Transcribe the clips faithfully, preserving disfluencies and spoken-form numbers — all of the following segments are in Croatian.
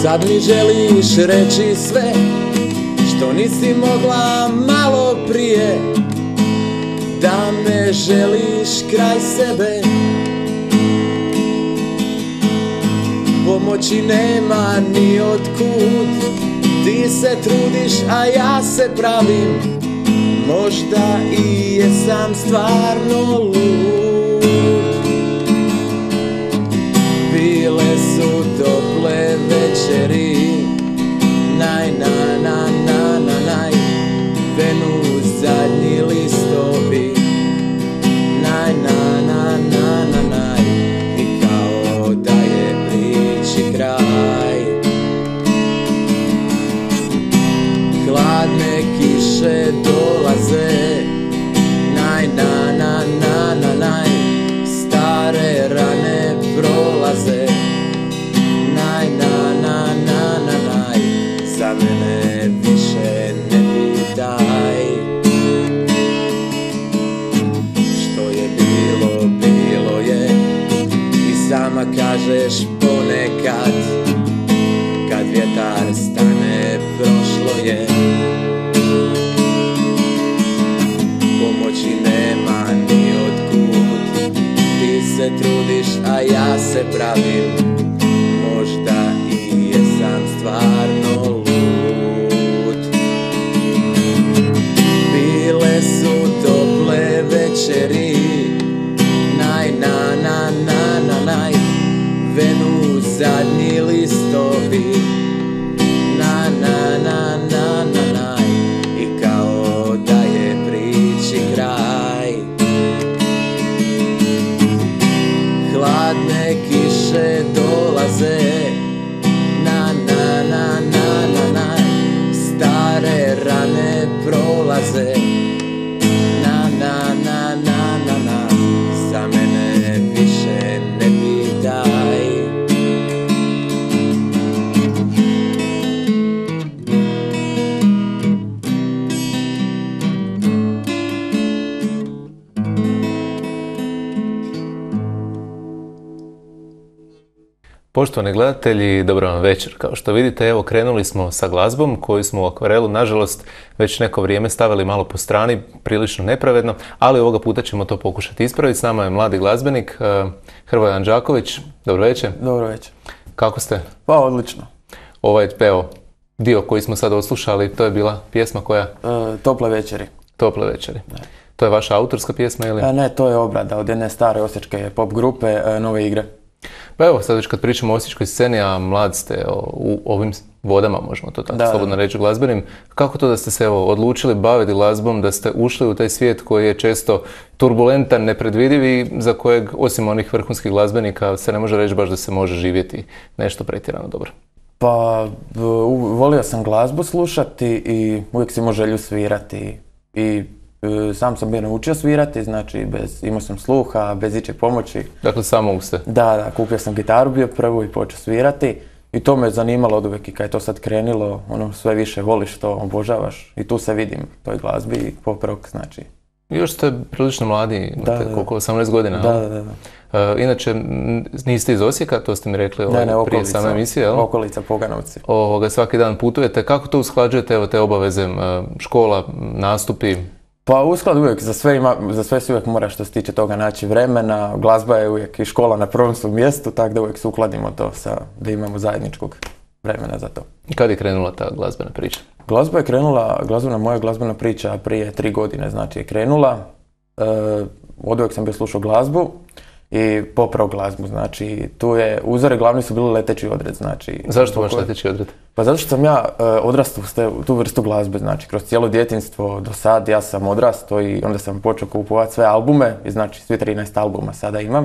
Sad mi želiš reći sve što nisi mogla malo prije, da me želiš kraj sebe. Pomoći nema ni otkud, ti se trudiš, a ja se pravim, možda i jesam stvarno lud. Bile su tople večeri, naj, na, na, na, na, naj, venu zadnji listovi, naj, na, na, na, na, naj, i kao da je priči kraj. Hladne kiše dolaze, naj, na, na, na, na, naj, stare rane prolaze, naj, na, na, na, na, naj, za mene više ne pitaj. Što je bilo, bilo je, i sama kažeš ponekad, kad vjetar stane, prošlo je. Pomoći nema ni otkud, ti se trudiš, a ja se pravim, možda i jesam stvarno lud. Bile su tople večeri, naj, na, na, na, na, naj, venu zadnji listovi, na, na, na, na, na, naj, i kao da je priči kraj. Hladne kiše dolaze, na, na, na, na, na, naj, stare rane prolaze, na, na, na, na, na, na, za mene više ne pitaj. Poštovani gledatelji, dobro vam večer. Kao što vidite, evo krenuli smo sa glazbom koju smo u Akvarelu, nažalost, već neko vrijeme stavili malo po strani, prilično nepravedno, ali ovoga puta ćemo to pokušati ispraviti. S nama je mladi glazbenik Hrvoje Andžaković. Dobro večer. Dobro večer. Kako ste? Pa odlično. Ovaj evo, dio koji smo sad oslušali, to je bila pjesma koja? E, Tople večeri. Tople večeri. Ne. To je vaša autorska pjesma ili? E, ne, to je obrada od jedne stare osječke pop grupe e, Nove igre. Pa evo, sad već kad pričamo o osječkoj sceni, a mlad ste u ovim vodama, možemo to tako da, slobodno reći, glazbenim, kako to da ste se evo, odlučili baviti glazbom, da ste ušli u taj svijet koji je često turbulentan, nepredvidiv i za kojeg, osim onih vrhunskih glazbenika, se ne može reći baš da se može živjeti nešto pretjerano dobro? Pa, volio sam glazbu slušati i uvijek sam imao želju svirati i sam sam bio naučio svirati, znači bez, imao sam sluha, bez ičeg pomoći. Dakle, samo uste? Da, da, kupio sam gitaru bio prvu i počeo svirati i to me zanimalo od uvijek i kad je to sad krenilo, ono sve više voliš to, obožavaš i tu se vidim u toj glazbi i pop rock, znači. Još ste prilično mladi, imate da, koliko, osamnaest godina? Da, da, da. Uh, inače, niste iz Osijeka, to ste mi rekli ovaj, ne, ne, prije same emisije, jel? Okolica, Poganovci. Ovoga, svaki dan putujete, kako to usklađujete, evo te obaveze, uh, škola, nastupi? Pa usklad uvijek, za sve, ima, za sve se uvijek mora što se tiče toga naći vremena, glazba je uvijek i škola na prvom svom mjestu, tako da uvijek se ukladimo to sa, da imamo zajedničkog vremena za to. I kad je krenula ta glazbena priča? Glazba je krenula, glazbena, moja glazbena priča prije tri godine, znači je krenula, e, od uvijek sam bio slušao glazbu i pop rock glazbu, znači tu je, uzore glavni su bili Leteći odred, znači. Zašto baš Leteći odred? Pa zato što sam ja e, odrastao u tu vrstu glazbe, znači kroz cijelo djetinjstvo do sad ja sam odrastao i onda sam počeo kupovati sve albume, i znači svi trinaest albuma sada imam.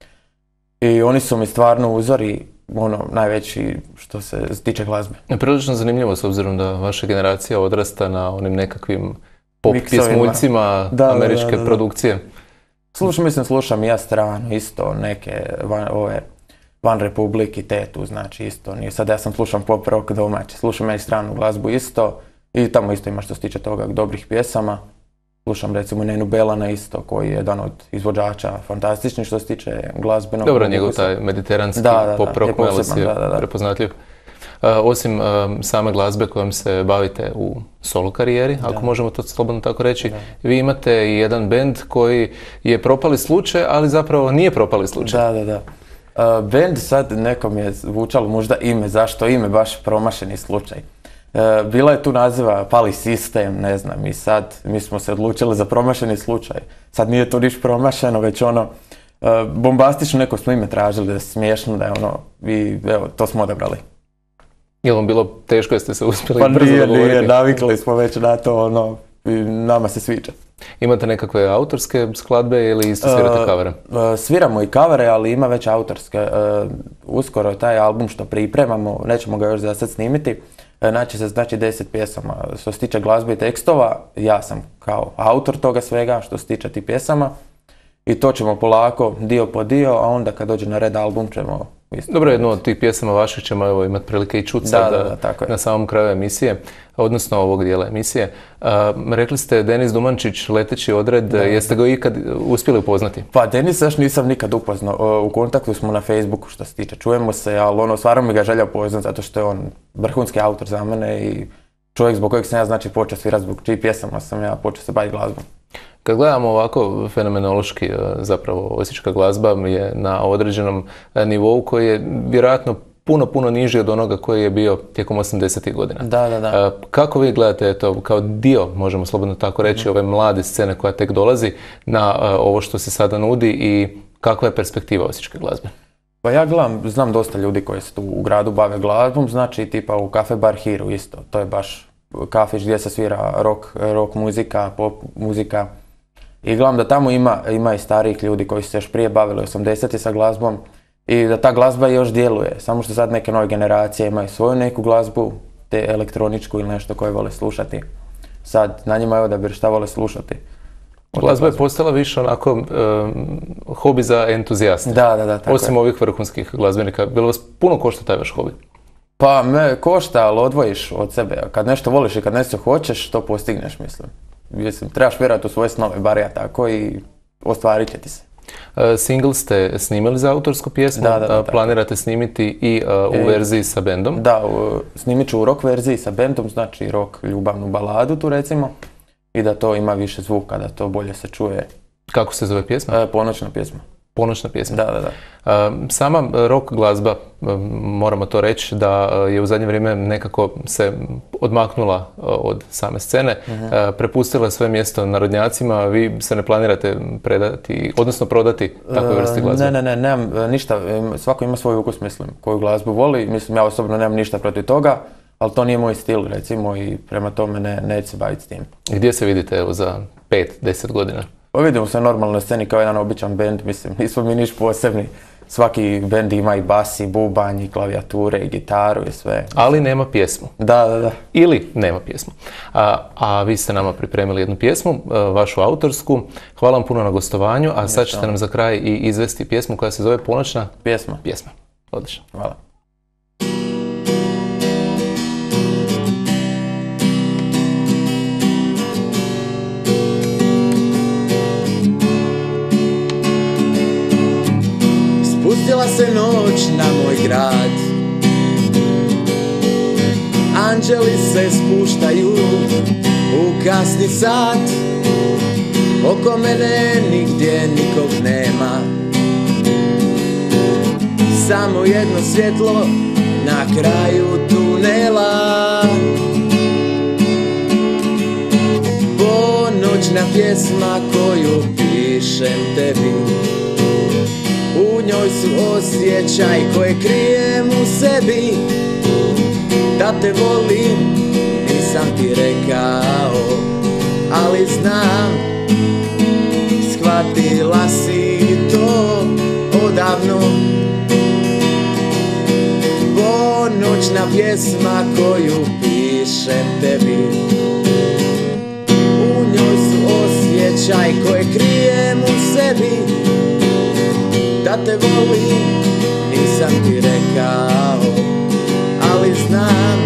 I oni su mi stvarno uzori, ono, najveći što se tiče glazbe. Prilično zanimljivo s obzirom da vaša generacija odrasta na onim nekakvim pop pjesmuljcima američke da, da, da. produkcije. Slušam, mislim, slušam i ja strano, isto, neke van, ove, van Republiki, Tetu, znači isto, nije sad ja sam slušam pop rock domaći, slušam ja i stranu glazbu isto i tamo isto ima što se tiče toga dobrih pjesama. Slušam recimo Nenu Belana isto, koji je jedan od izvođača fantastični što se tiče glazbenog. Dobro, njegov taj mediteranski da, da, pop rock melos je da, da, da. prepoznatljiv. osim same glazbe kojom se bavite u solo karijeri, ako da. možemo to slobodno tako reći, da. vi imate i jedan bend koji je propali slučaj, ali zapravo nije propali slučaj. Da, da, da. Uh, bend sad nekom je zvučalo možda ime, zašto ime, baš promašeni slučaj. Uh, bila je tu naziva Pali sistem, ne znam, i sad mi smo se odlučili za promašeni slučaj. Sad nije to niš promašeno, već ono, uh, bombastično neko smo ime tražili, da je smiješno, da je ono, i evo, to smo odabrali. Je li vam bilo teško, jeste se uspjeli pa brzo nije, dogovoriti? Nije, navikli smo već na to, ono, i nama se sviđa. Imate nekakve autorske skladbe ili isto svirate uh, kavere? Uh, sviramo i kavere, ali ima već autorske. Uh, uskoro taj album što pripremamo, nećemo ga još za sad snimiti, uh, naći se znači deset pjesama. Što se tiče glazbe i tekstova, ja sam kao autor toga svega što se tiče tih pjesama. I to ćemo polako, dio po dio, a onda kad dođe na red album ćemo... Isto. Dobro, jednu od tih pjesama vaših ćemo evo, imati prilike i čuti sad da, da, na samom kraju emisije, odnosno ovog dijela emisije. Uh, rekli ste Denis Dumančić, Leteći odred, da. Jeste ga ikad uspjeli upoznati? Pa Denis još nisam nikad upoznao, u kontaktu smo na Facebooku što se tiče, čujemo se, ali ono, stvarno mi ga želja upoznat zato što je on vrhunski autor za mene i čovjek zbog kojeg sam ja znači počeo svirat, zbog čijih pjesama sam ja počeo se baviti glazbom. Kad gledamo ovako fenomenološki, zapravo osječka glazba je na određenom nivou koji je vjerojatno puno, puno niži od onoga koji je bio tijekom osamdesetih godina. Da, da, da. Kako vi gledate to kao dio, možemo slobodno tako reći, mm. ove mlade scene koja tek dolazi na ovo što se sada nudi i kakva je perspektiva osječke glazbe? Pa ja gledam, znam dosta ljudi koji se tu u gradu bave glazbom, znači tipa u Cafe Bar Hiru isto, to je baš kafić gdje se svira rock, rock muzika, pop muzika. I gledam da tamo ima, ima i starijih ljudi koji su se još prije bavili osamdesetih sa glazbom i da ta glazba još djeluje. Samo što sad neke nove generacije imaju svoju neku glazbu, te elektroničku ili nešto koje vole slušati. Sad na njima je odabir šta vole slušati. Glazba je postala više onako um, hobi za entuzijaste. Da, da, da. Tako Osim je. ovih vrhunskih glazbenika. Bilo vas puno košta taj vaš hobi? Pa me košta, ali odvojiš od sebe. Kad nešto voliš i kad nešto hoćeš, to postigneš, mislim. Mislim, trebaš vjerati u svoje snove, bar ja tako, i ostvarit će ti se. Uh, single ste snimili za autorsku pjesmu, da, da, da, uh, planirate snimiti i uh, u e, verziji sa bendom? Da, u, snimit ću u rock verziji sa bendom, znači rock ljubavnu baladu tu recimo, i da to ima više zvuka, da to bolje se čuje. Kako se zove pjesma? E, ponoćna pjesma. Ponoćna pjesma. Da, da, da. Sama rock glazba, moramo to reći, da je u zadnje vrijeme nekako se odmaknula od same scene, uh-huh. prepustila svoje mjesto narodnjacima, vi se ne planirate predati, odnosno prodati takve vrste glazbe? Ne, ne, ne, nemam ništa, svako ima svoj ukus, mislim, koju glazbu voli, mislim, ja osobno nemam ništa protiv toga, ali to nije moj stil, recimo, i prema tome ne, neću se baviti s tim. Gdje se vidite evo, za pet, deset godina? Pa vidimo se normalno na sceni kao jedan običan bend, mislim, nismo mi niš posebni. Svaki bend ima i bas, i bubanj, i klavijature, i gitaru, i sve. Ali nema pjesmu. Da, da, da. Ili nema pjesmu. A, a vi ste nama pripremili jednu pjesmu, vašu autorsku. Hvala vam puno na gostovanju, a sad ćete nam za kraj i izvesti pjesmu koja se zove Ponoćna pjesma. Pjesma. Odlično. Hvala. Spustila se noć na moj grad, anđeli se spuštaju u kasni sat, oko mene nigdje nikog nema, samo jedno svjetlo na kraju tunela. Ponoćna pjesma koju pišem tebi, u njoj su osjećaj koje krijem u sebi. Da te volim, nisam ti rekao, ali znam, shvatila si to odavno. Ponoćna pjesma koju pišem tebi, u njoj su osjećaj koje krijem u sebi. Da te volim, nisam ti rekao, ali znam,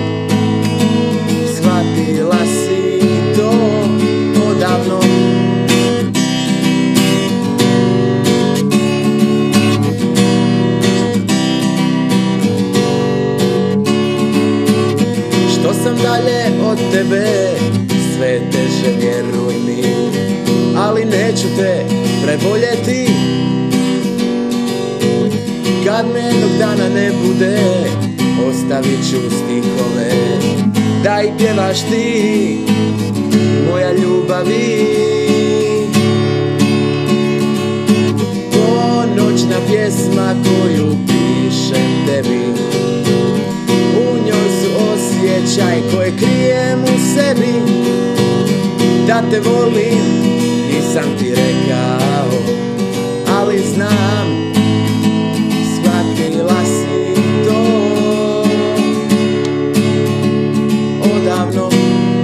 shvatila si to odavno. od tebe sve teže, vjeruj mi, ali neću te preboljeti. Kad me jednog dana ne bude, ostavit ću stihove da ih pjevaš ti, moja ljubavi. Ponoćna pjesma koju pišem tebi, u njoj su osjećaj koje krijem u sebi. Da te volim nisam ti rekao, ali znam, shvatila si to odavno.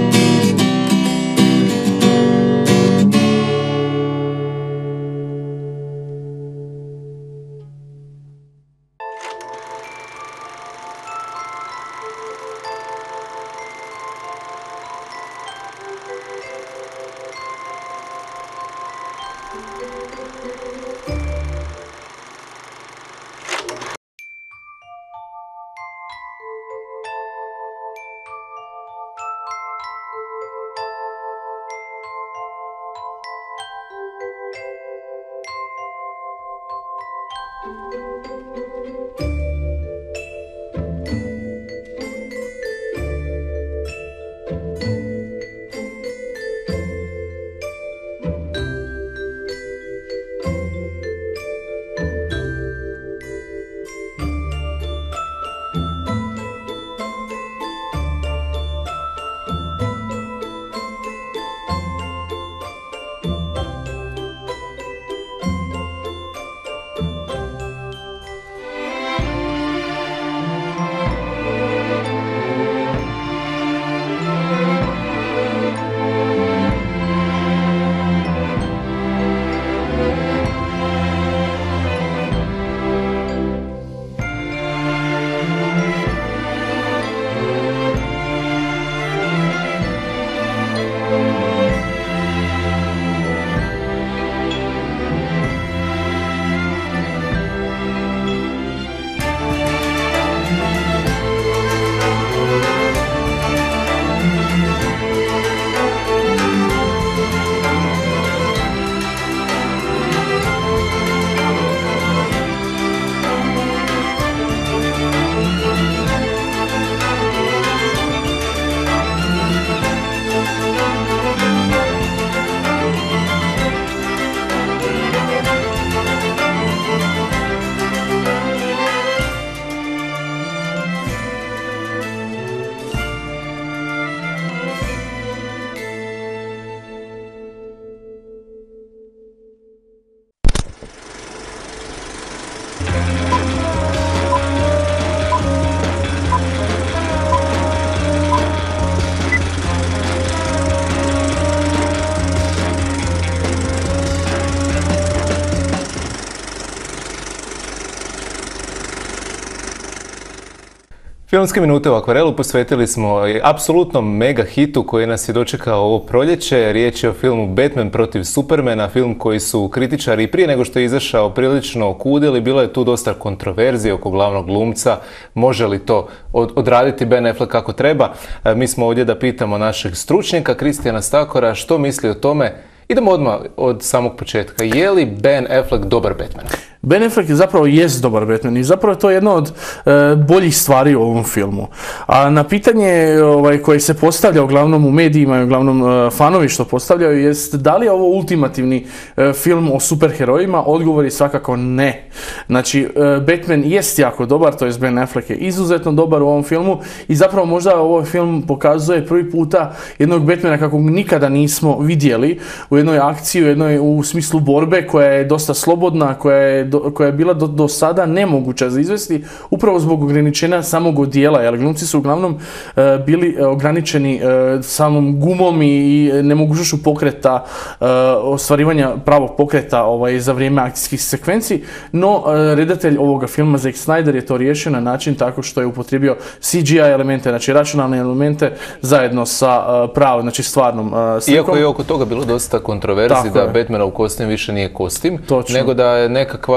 Filmske minute u Akvarelu posvetili smo apsolutno mega hitu koji nas je dočekao ovo proljeće. Riječ je o filmu Batman protiv Supermana, film koji su kritičari prije nego što je izašao prilično okudili. Bilo je tu dosta kontroverzije oko glavnog glumca. Može li to odraditi Ben Affleck kako treba? Mi smo ovdje da pitamo našeg stručnjaka Kristijana Stakora što misli o tome. Idemo odmah od samog početka. Je li Ben Affleck dobar Batman? Ben Affleck zapravo jest dobar Batman i zapravo je to jedna od e, boljih stvari u ovom filmu. A na pitanje ovaj, koje se postavlja uglavnom u medijima i uglavnom e, fanovi što postavljaju jest da li je ovo ultimativni e, film o superherojima? Odgovor je svakako ne. Znači, e, Batman jest jako dobar, to jest Ben Affleck je izuzetno dobar u ovom filmu i zapravo možda ovaj film pokazuje prvi puta jednog Batmana kakvog nikada nismo vidjeli u jednoj akciji, u, jednoj, u smislu borbe koja je dosta slobodna, koja je koja je bila do, do sada nemoguća za izvesti upravo zbog ograničenja samog odijela, jer glumci su uglavnom e, bili ograničeni e, samom gumom i, i nemogućnošću pokreta, e, ostvarivanja pravog pokreta ovaj, za vrijeme akcijskih sekvenci, no e, redatelj ovoga filma Zack Snyder je to riješio na način tako što je upotrijebio C G I elemente, znači računalne elemente zajedno sa e, pravom, znači stvarnom e, slikom. Iako je oko toga bilo dosta kontroverzi da je. Batmanov kostim više nije kostim, Točno. nego da je nekakva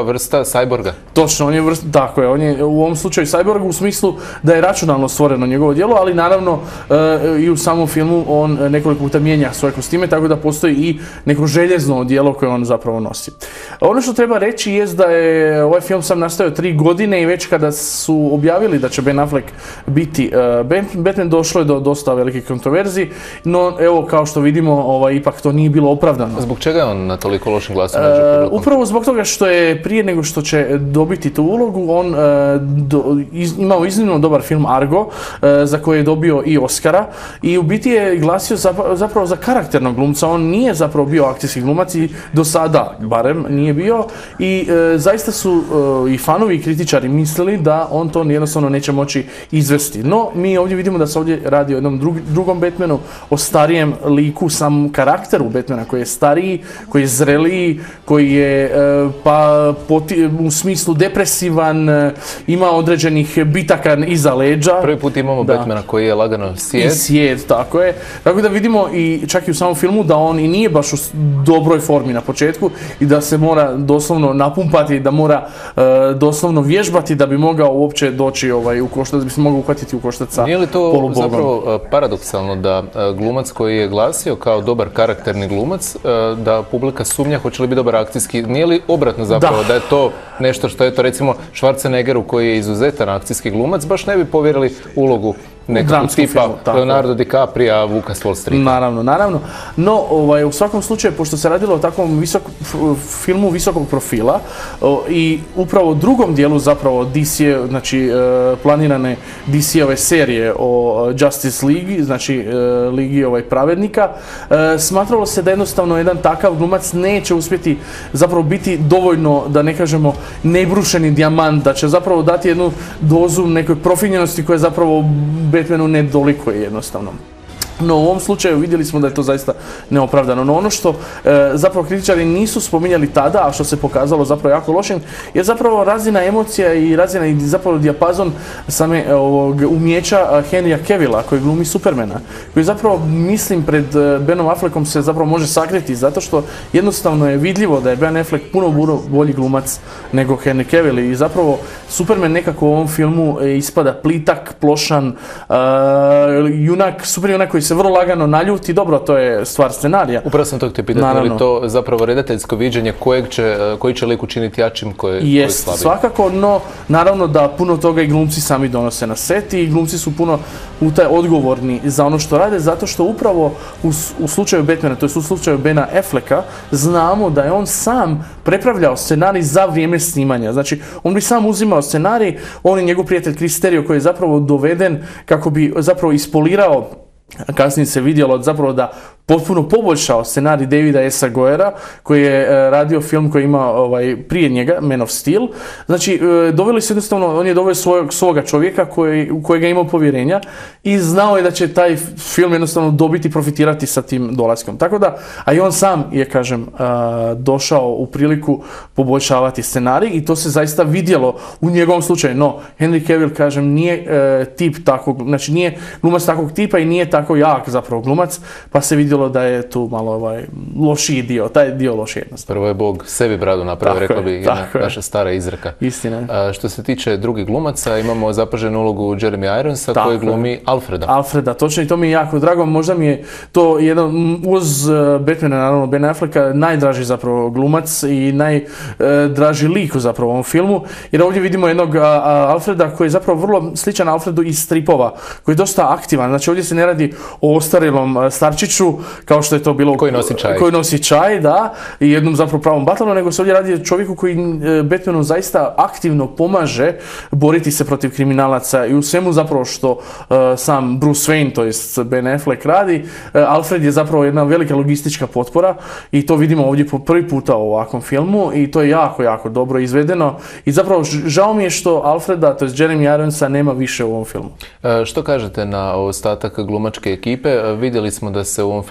vrsta Cyborga. Točno, on je vrsta, tako je, on je u ovom slučaju Cyborg u smislu da je računalno stvoreno njegovo djelo, ali naravno e, i u samom filmu on nekoliko puta mijenja svoje kostime, tako da postoji i neko željezno djelo koje on zapravo nosi. Ono što treba reći jest da je ovaj film sam nastao tri godine i već kada su objavili da će Ben Affleck biti uh, Batman, došlo je do dosta velikih kontroverzi, no evo kao što vidimo ovaj, ipak to nije bilo opravdano. Zbog čega je on na toliko lošim glasom među publikom? Upravo zbog toga što je prije nego što će dobiti tu ulogu, on uh, do, iz, imao iznimno dobar film Argo, uh, za koji je dobio i Oscara i u biti je glasio zapravo, zapravo za karakternog glumca, on nije zapravo bio akcijski glumac i do sada barem nije bio i uh, zaista su uh, i fanovi i kritičari mislili da on to jednostavno neće moći izvesti. No, mi ovdje vidimo da se ovdje radi o jednom drug, drugom Batmanu, o starijem liku, samom karakteru Batmana koji je stariji, koji je zreliji, koji je uh, pa poti, u smislu depresivan, uh, ima određenih bitaka iza leđa. Prvi put imamo da. Batmana koji je lagano sjed. I sjed, tako je. Tako da vidimo i čak i u samom filmu da on i nije baš u dobroj formi na početku i da se mora doslovno napumpati, da mora uh, doslovno vježbati da bi mogao uopće doći ovaj, u koštac, da bi se mogao uhvatiti u koštac sa polubogom. Nije li to zapravo uh, paradoksalno da uh, glumac koji je glasio kao dobar karakterni glumac, uh, da publika sumnja hoće li biti dobar akcijski, nije li obratno zapravo da, da je to nešto što je to recimo Schwarzeneggeru koji je izuzetan akcijski glumac, baš ne bi povjerili ulogu nekog tipa filmu, Leonardo DiCaprio, Vuka s Wall Streeta. Naravno, naravno. No, ovaj, u svakom slučaju, pošto se radilo o takvom visok, filmu visokog profila o, i upravo u drugom dijelu zapravo D C, znači e, planirane D C-ove serije o Justice League, znači e, Ligi ovaj, pravednika, e, smatralo se da jednostavno jedan takav glumac neće uspjeti zapravo biti dovoljno, da ne kažemo, nebrušeni dijamant, da će zapravo dati jednu dozu nekoj profinjenosti koja je zapravo Batmanu ne dolikuje jednostavno. No u ovom slučaju vidjeli smo da je to zaista neopravdano. No ono što e, zapravo kritičari nisu spominjali tada, a što se pokazalo zapravo jako lošim, je zapravo razina emocija i razina i zapravo dijapazon same ovog umjeća Henrya Cavilla koji glumi Supermana. Koji zapravo, mislim, pred Benom Affleckom se zapravo može sakriti zato što jednostavno je vidljivo da je Ben Affleck puno bolji glumac nego Henry Cavill i zapravo Superman nekako u ovom filmu ispada plitak, plošan, uh, junak, super junak koji se vrlo lagano naljuti, dobro, to je stvar scenarija. Upravo sam to htio pitati, je li to zapravo redateljsko viđenje kojeg će, koji će lik učiniti jačim, koji je slabiji? Svakako, no naravno da puno toga i glumci sami donose na set i glumci su puno puta odgovorni za ono što rade, zato što upravo u, u slučaju Batmana, to je u slučaju Bena Afflecka, znamo da je on sam prepravljao scenarij za vrijeme snimanja. Znači, on bi sam uzimao scenarij, on i njegov prijatelj Chris Terrio koji je zapravo doveden kako bi zapravo ispolirao, kasnije se vidjelo zapravo da potpuno poboljšao scenarij Davida S. Goyera koji je e, radio film koji ima ovaj, prije njega, Man of Steel. Znači, e, doveli su jednostavno, on je doveo svojeg, svoga čovjeka koji, u kojega je imao povjerenja i znao je da će taj film jednostavno dobiti, profitirati sa tim dolaskom. Tako da, a i on sam je, kažem, e, došao u priliku poboljšavati scenarij i to se zaista vidjelo u njegovom slučaju. No, Henry Cavill, kažem, nije e, tip takvog, znači nije glumac takvog tipa i nije tako jak zapravo glumac, pa se vidjelo da je tu malo ovaj lošiji dio, taj dio loši jednostavno. Prvo je Bog sebi bradu napravio, rekla bi jedna naša stara izreka. Istina. A, što se tiče drugih glumaca, imamo zapaženu ulogu Jeremy Ironsa tako koji glumi je. Alfreda. Alfreda, točno, i to mi je jako drago. Možda mi je to jedan, uz Batmana, naravno, Ben Afflecka, najdraži zapravo glumac i najdraži lik zapravo u ovom filmu. Jer ovdje vidimo jednog a, a, Alfreda koji je zapravo vrlo sličan Alfredu iz stripova, koji je dosta aktivan. Znači ovdje se ne radi o ostarjelom starčiću, kao što je to bilo koji nosi čaj, koji nosi čaj da, i jednom zapravo pravom batlanu, nego se ovdje radi o čovjeku koji Batmanu zaista aktivno pomaže boriti se protiv kriminalaca i u svemu zapravo što uh, sam Bruce Wayne, to jest Ben Affleck radi, uh, Alfred je zapravo jedna velika logistička potpora i to vidimo ovdje po prvi puta u ovakvom filmu i to je jako, jako dobro izvedeno i zapravo žao mi je što Alfreda, to jest Jeremy Ironsa, nema više u ovom filmu. Uh, što kažete na ostatak glumačke ekipe? Uh, vidjeli smo da se u ovom filmu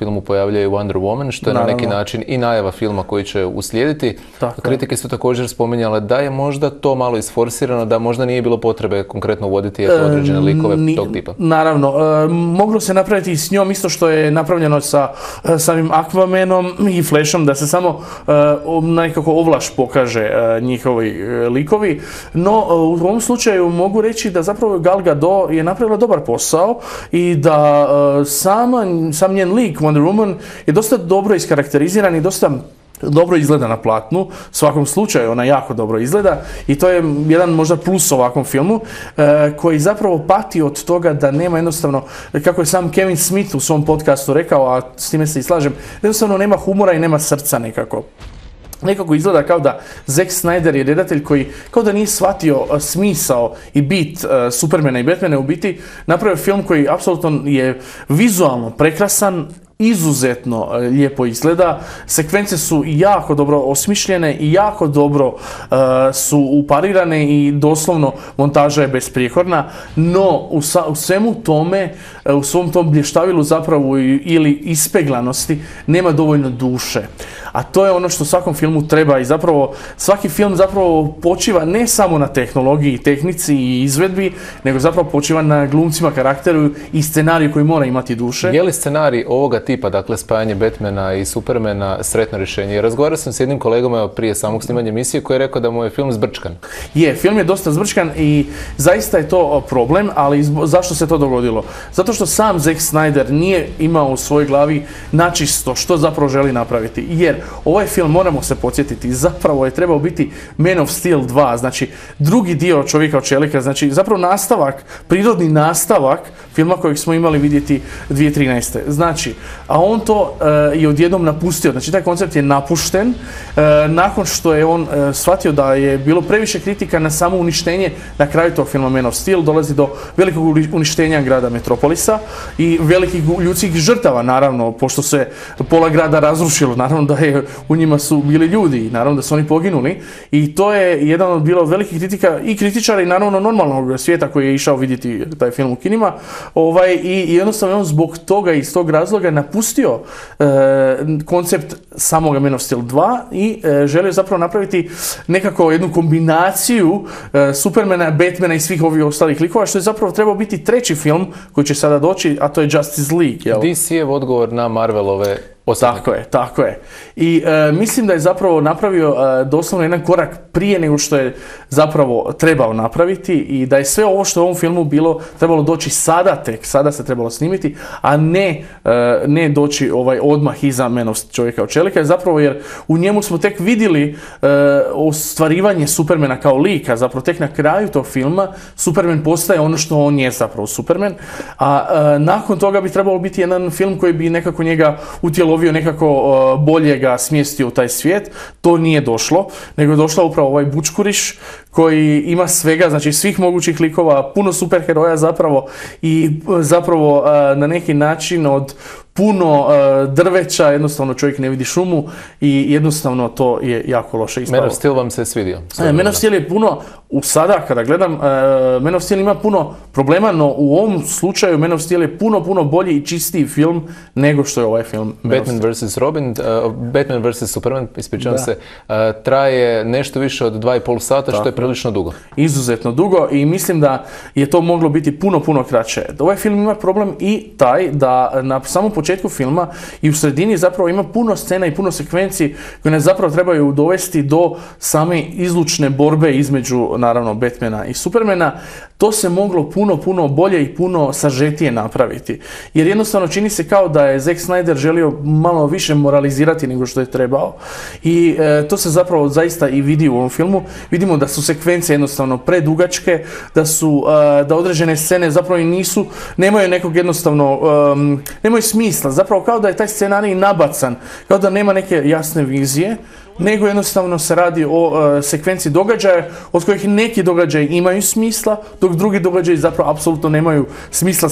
filmu pojavljuje i Wonder Woman, što je Naravno. na neki način i najava filma koji će uslijediti. Tako. Kritike su također spominjale da je možda to malo isforsirano, da možda nije bilo potrebe konkretno uvoditi eto, određene likove e, tog tipa. Naravno, e, moglo se napraviti i s njom isto što je napravljeno sa e, samim Aquamanom i Flashom, da se samo e, nekako ovlaš pokaže e, njihovi e, likovi, no e, u ovom slučaju mogu reći da zapravo Gal Gadot je napravila dobar posao i da e, sama, sam njen lik Wonder Woman je dosta dobro iskarakteriziran i dosta dobro izgleda na platnu, u svakom slučaju ona jako dobro izgleda i to je jedan možda plus ovakvom filmu e, koji zapravo pati od toga da nema jednostavno, kako je sam Kevin Smith u svom podcastu rekao, a s time se i slažem, jednostavno nema humora i nema srca nekako. Nekako izgleda kao da Zack Snyder je redatelj koji kao da nije shvatio smisao i bit uh, Supermana i Batmana, u biti napravio film koji apsolutno je vizualno prekrasan, izuzetno uh, lijepo izgleda, sekvence su jako dobro osmišljene i jako dobro uh, su uparirane i doslovno montaža je besprijekorna, no u, sa, u svemu tome, uh, u svom tom blještavilu zapravo ili ispeglanosti nema dovoljno duše. A to je ono što svakom filmu treba i zapravo svaki film zapravo počiva ne samo na tehnologiji, tehnici i izvedbi, nego zapravo počiva na glumcima, karakteru i scenariju koji mora imati duše. Je li scenarij ovoga tipa, dakle spajanje Batmana i Supermana, sretno rješenje? Jer razgovarao sam s jednim kolegom evo, prije samog snimanja emisije koji je rekao da mu je film zbrčkan. Je, film je dosta zbrčkan i zaista je to problem, ali zašto se to dogodilo? Zato što sam Zack Snyder nije imao u svojoj glavi načisto što zapravo želi napraviti. Jer ovaj film, moramo se podsjetiti, zapravo je trebao biti Man of Steel dva, znači drugi dio Čovjeka od čelika, znači zapravo nastavak, prirodni nastavak filma kojeg smo imali vidjeti dvije tisuće trinaeste. Znači, a on to uh, je odjednom napustio, znači taj koncept je napušten uh, nakon što je on uh, shvatio da je bilo previše kritika na samo uništenje na kraju tog filma Man of Steel, dolazi do velikog uništenja grada Metropolisa i velikih ljudskih žrtava, naravno, pošto se pola grada razrušilo, naravno da je u njima su bili ljudi, naravno da su oni poginuli i to je jedan od bilo velikih kritika i kritičara i naravno normalnog svijeta koji je išao vidjeti taj film u kinima, ovaj, i jednostavno on zbog toga i iz tog razloga napustio e, koncept samoga Man of Steel dva i e, želio zapravo napraviti nekako jednu kombinaciju e, Supermana, Batmana i svih ovih ostalih likova, što je zapravo trebao biti treći film koji će sada doći, a to je Justice League. Jel? D C-ev odgovor na Marvelove osjetnike. Tako je, tako je. I e, mislim da je zapravo napravio e, doslovno jedan korak prije nego što je zapravo trebao napraviti i da je sve ovo što je u ovom filmu bilo trebalo doći sada tek, sada se trebalo snimiti, a ne, e, ne doći ovaj odmah iza Man of Čovjeka od čelika, zapravo jer u njemu smo tek vidjeli e, ostvarivanje Supermana kao lika, zapravo tek na kraju tog filma Superman postaje ono što on je zapravo Superman, a e, nakon toga bi trebalo biti jedan film koji bi nekako njega utjelovio nekako uh, bolje ga smjestio u taj svijet. To nije došlo, nego je došla upravo ovaj bučkuriš koji ima svega, znači svih mogućih likova, puno superheroja zapravo i zapravo uh, na neki način od puno uh, drveća, jednostavno čovjek ne vidi šumu i jednostavno to je jako loše ispalo. Man of Steel vam se svidio? E, Man of Steel je puno, u sada kada gledam, uh, Man of Steel ima puno problema, no u ovom slučaju Man of Steel je puno, puno bolji i čistiji film nego što je ovaj film. Batman versus. Robin, uh, Batman versus. Superman, ispričavam se, uh, traje nešto više od dva i pol sata, tako, što je prilično dugo. Izuzetno dugo i mislim da je to moglo biti puno, puno kraće. Ovaj film ima problem i taj da na samom početku filma i u sredini zapravo ima puno scena i puno sekvenci koje nas zapravo trebaju dovesti do same izlučne borbe između, naravno, Batmana i Supermana. To se moglo puno, puno bolje i puno sažetije napraviti. Jer jednostavno čini se kao da je Zack Snyder želio malo više moralizirati nego što je trebao. I e, to se zapravo zaista i vidi u ovom filmu. Vidimo da su sekvence jednostavno predugačke, da su, e, da određene scene zapravo i nisu, nemaju nekog jednostavno, um, nemaju smisla. Zapravo kao da je taj scenarij nabacan, kao da nema neke jasne vizije, nego jednostavno se radi o uh, sekvenciji događaja od kojih neki događaji imaju smisla, dok drugi događaji zapravo apsolutno nemaju smisla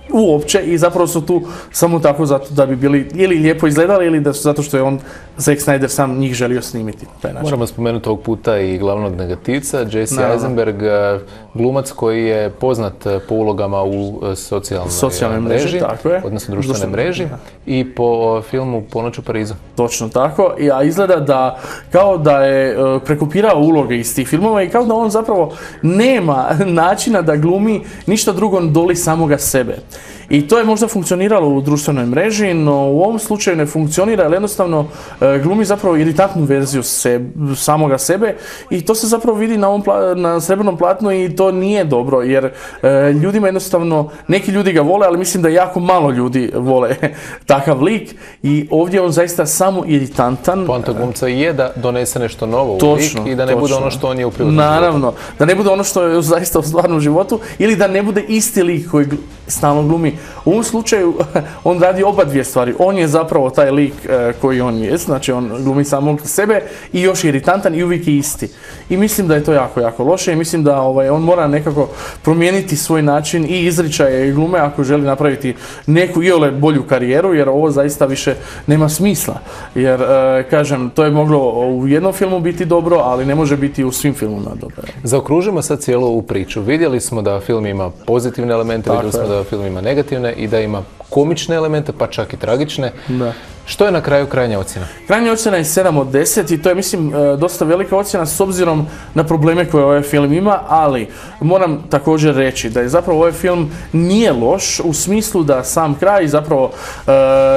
uopće i zapravo su tu samo tako zato da bi bili ili lijepo izgledali ili da su zato što je on, Zack Snyder, sam njih želio snimiti. Moramo spomenuti ovog puta i glavnog negativca, Jesse no, Eisenberg, glumac koji je poznat po ulogama u socijalnoj, socijalnoj mreži, mreži tako je. Odnosno društvenoj mreži da. I po filmu Ponoć u Parizu. Točno tako, a izgleda da kao da je prekopirao uloge iz tih filmova i kao da on zapravo nema načina da glumi ništa drugo doli samoga sebe. I to je možda funkcioniralo u društvenoj mreži, no u ovom slučaju ne funkcionira, jer jednostavno e, glumi zapravo iritantnu verziju se, samoga sebe i to se zapravo vidi na, ovom pla, na srebrnom platnu i to nije dobro, jer e, ljudima jednostavno, neki ljudi ga vole, ali mislim da jako malo ljudi vole takav lik i ovdje on zaista samo iritantan. Poanta glumca je da donese nešto novo u lik i da ne točno. bude ono što on je u privatnom Naravno, životu. Da ne bude ono što je zaista u stvarnom životu ili da ne bude isti lik koji stalno glumi. U ovom slučaju on radi oba dvije stvari. On je zapravo taj lik e, koji on je, znači on glumi samog sebe i još je iritantan i uvijek je isti. I mislim da je to jako, jako loše i mislim da ovaj, on mora nekako promijeniti svoj način i izričaje i glume ako želi napraviti neku iole bolju karijeru, jer ovo zaista više nema smisla. Jer, e, kažem, to je moglo u jednom filmu biti dobro, ali ne može biti u svim filmima dobro. Zaokružimo sad cijelu ovu priču. Vidjeli smo da film ima pozitivne elemente, vidjeli smo da film ima negativne i da ima komične elemente, pa čak i tragične. Da. Što je na kraju krajnja ocjena? Krajnja ocjena je sedam od deset i to je, mislim, dosta velika ocjena s obzirom na probleme koje ovaj film ima, ali moram također reći da je zapravo ovaj film nije loš u smislu da sam kraj zapravo uh,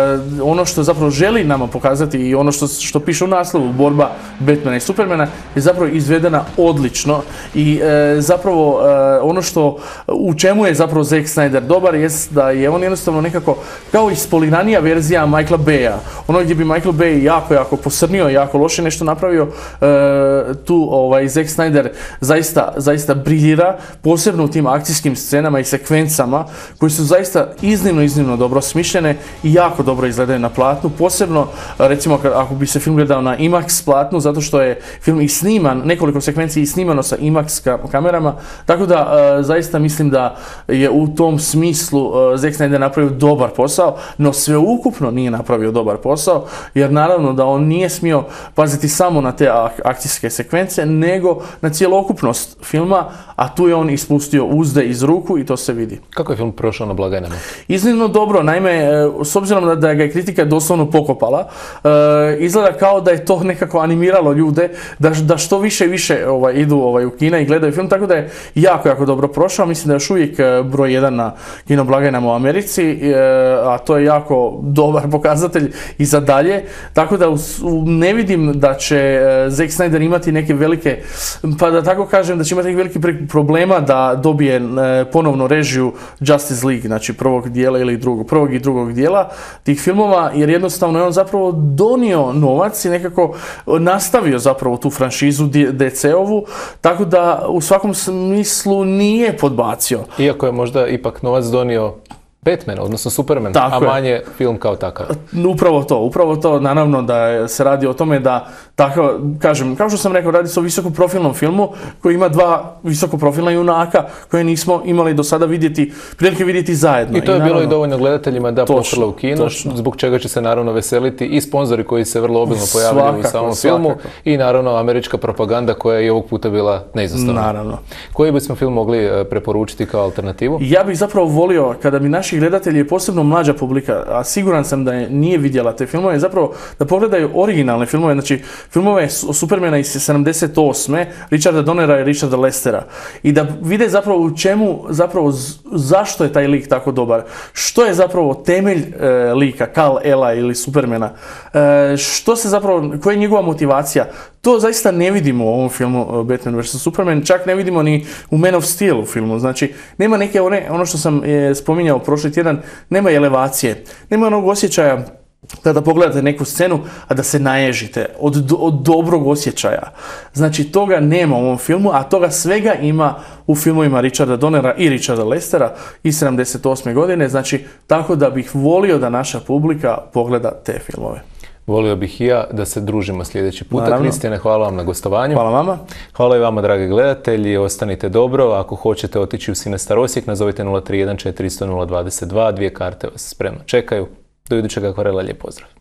ono što zapravo želi nama pokazati i ono što, što piše u naslovu, borba Batmana i Supermana, je zapravo izvedena odlično i uh, zapravo uh, ono što u čemu je zapravo Zack Snyder dobar jest da je on jednostavno nekako kao ispoliranija verzija Michaela Baya. Ono gdje bi Michael Bay jako, jako posrnio, jako loše nešto napravio, e, tu ovaj, Zack Snyder zaista, zaista briljira, posebno u tim akcijskim scenama i sekvencama koji su zaista iznimno, iznimno dobro smišljene i jako dobro izgledaju na platnu, posebno recimo ako bi se film gledao na IMAX platnu, zato što je film i sniman, nekoliko sekvenci i snimano sa IMAX kamerama, tako da e, zaista mislim da je u tom smislu e, Zack Snyder napravio dobar posao, no sveukupno nije napravio dobar posao, jer naravno da on nije smio paziti samo na te akcijske sekvence, nego na cjelokupnost filma, a tu je on ispustio uzde iz ruku i to se vidi. Kako je film prošao na blagajnama? Iznimno dobro, naime, s obzirom da, da ga je kritika doslovno pokopala, e, izgleda kao da je to nekako animiralo ljude, da, da što više i više ovaj, idu ovaj, u kina i gledaju film, tako da je jako, jako dobro prošao. Mislim da je još uvijek broj jedan na kino blagajnama u Americi, e, a to je jako dobar pokazatelj i za dalje, tako da u, ne vidim da će Zack Snyder imati neke velike, pa da tako kažem, da će imati neke velike problema da dobije ponovno režiju Justice League, znači prvog dijela ili drugog, prvog i drugog dijela tih filmova, jer jednostavno je on zapravo donio novac i nekako nastavio zapravo tu franšizu D C-ovu, tako da u svakom smislu nije podbacio. Iako je možda ipak novac donio Batman, odnosno Superman, tako a manje je. Film kao takav. Upravo to, upravo to, naravno da se radi o tome da, tako, kažem, kao što sam rekao, radi se o visokoprofilnom filmu koji ima dva visokoprofilna junaka koje nismo imali do sada vidjeti, prilike vidjeti zajedno. I to je I naravno, bilo i dovoljno gledateljima da pošle u kino, točno. Zbog čega će se naravno veseliti i sponzori koji se vrlo obilno pojavljaju svakako, u samom svakako. filmu i naravno američka propaganda koja je i ovog puta bila neizostavna. Naravno. Koji bismo film mogli preporučiti kao alternativu? Ja bih zapravo volio kada bi naši gledatelji je posebno mlađa publika, a siguran sam da je nije vidjela te filmove, zapravo da pogledaju originalne filmove, znači filmove o Supermana iz sedamdeset osme Richarda Donnera i Richarda Lestera i da vide zapravo u čemu, zapravo zašto je taj lik tako dobar, što je zapravo temelj e, lika Kal-Ela ili Supermana, e, što se zapravo, koja je njegova motivacija. To zaista ne vidimo u ovom filmu Batman versus. Superman, čak ne vidimo ni u Man of Steel u filmu. Znači, nema neke, one, ono što sam je spominjao prošli tjedan, nema elevacije, nema onog osjećaja kada pogledate neku scenu, a da se naježite od, od dobrog osjećaja. Znači, toga nema u ovom filmu, a toga svega ima u filmovima Richarda Donnera i Richarda Lestera iz sedamdeset osme godine. Znači, tako da bih volio da naša publika pogleda te filmove. volio bih i ja da se družimo sljedeći puta. Kristijane, hvala vam na gostovanju. Hvala vama. Hvala i vama, dragi gledatelji. Ostanite dobro. Ako hoćete otići u Sinestar Osijek, nazovite nula tri jedan četiri nula nula dva dva. Dvije karte vas spremno čekaju. Do idućeg akvarela, lijep pozdrav.